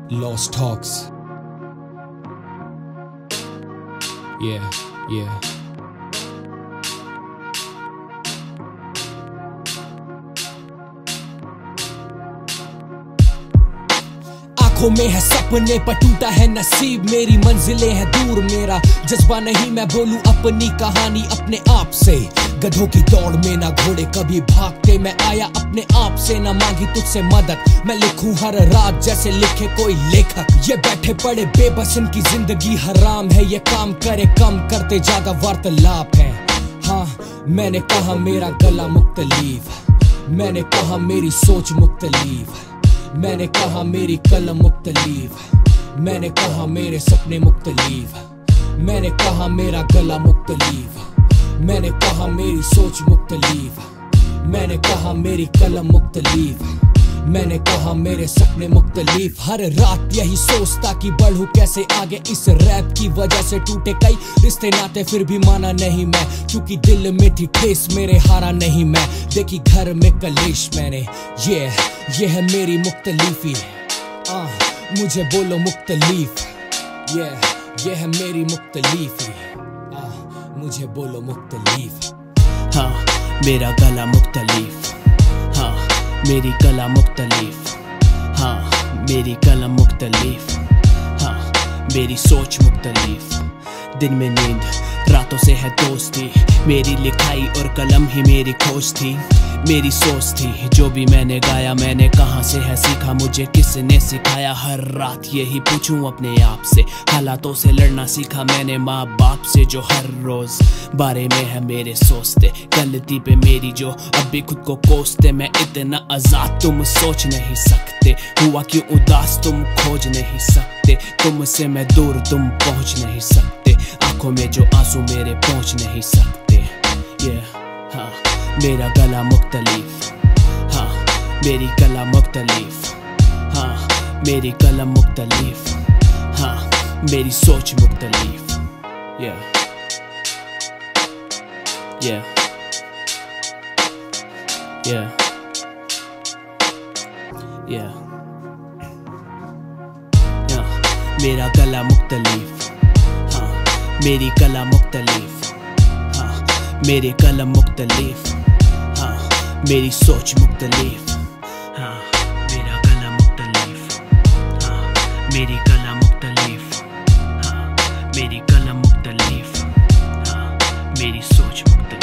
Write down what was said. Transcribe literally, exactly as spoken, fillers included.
Lost Talks. Yeah, yeah. आंखों में है सपने पर टूटा है नसीब, मेरी मंजिलें हैं दूर, मेरा जज्बा नहीं मैं बोलूं अपनी कहानी अपने आप से। गधों की दौड़ में ना घोड़े कभी भागते, मैं आया अपने आप से, ना मांगी तुझसे मदद। मैं लिखूं हर रात जैसे लिखे कोई लेखक, ये बैठे पड़े बेबस इनकी जिंदगी हराम है, ये काम करे कम करते ज्यादा वार्तालाप है। हाँ मैंने कहा मेरा गला मुख्तलिफ, मैंने कहा मेरी सोच मुख्तलिफ, मैंने कहा मेरी कलम मुख्तलिफ, मैंने कहा मेरे सपने मुख्तलिफ, मैंने कहा मेरा गला मुख्तलिफ, मैंने कहा मेरी सोच मुख्तलिफ, मैंने कहा मेरी कलम मुख्तलिफ, मैंने कहा मेरे सपने मुख्तलिफ। हर रात यही सोचता कि बढ़ूं कैसे आगे, इस रैप की वजह से टूटे कई रिश्ते नाते, फिर भी माना नहीं मैं, क्योंकि दिल में थी ठेस मेरे हारा नहीं मैं। देखी घर में कलेश मैंने, ये ये है मेरी मुख्तलिफी, आ, मुझे बोलो मुख्तलिफ, ये ये है मेरी मुख्तलिफी, आ, मुझे बोलो मुख्तलिफ। हाँ मेरा गला मुख्तलिफ, हाँ मेरी कला मुख्तलिफ, हाँ मेरी कलम मुख्तलिफ, हाँ मेरी सोच मुख्तलिफ। दिन में नींद रातों से है दोस्ती, मेरी लिखाई और कलम ही मेरी खोज थी, मेरी सोच थी। जो भी मैंने गाया मैंने कहाँ से है सीखा, मुझे किसने सिखाया। हर रात यही पूछूं अपने आप से, हालातों से लड़ना सीखा मैंने माँ बाप से, जो हर रोज बारे में है मेरे सोचते। गलती पे मेरी जो अब भी खुद को कोसते, मैं इतना आजाद तुम सोच नहीं सकते, हुआ क्यों उदास तुम खोज नहीं सकते, तुमसे मैं दूर तुम पहुँच नहीं सकते, आंखों में जो आंसू मेरे पहुँच नहीं सकते। yeah, हाँ मेरा गला मुख्तलिफ, हाँ मेरी कला मुख्तलिफ, हाँ मेरी कलम मुख्तलिफ, हाँ मेरी सोच मुख्तलिफ। yeah. yeah. yeah. yeah. yeah. मेरा गला मुख्तलिफ, हाँ मेरी कला मुख्तलिफ, हाँ मेरे कलम मुख्तलिफ, हाँ मेरी सोच मुख्तलिफ, हाँ मेरा गला मुख्तलिफ, हाँ मेरी कला मुख्तलिफ, हाँ मेरी कलम मुख्तलिफ, हाँ मेरी सोच मुख्तलिफ।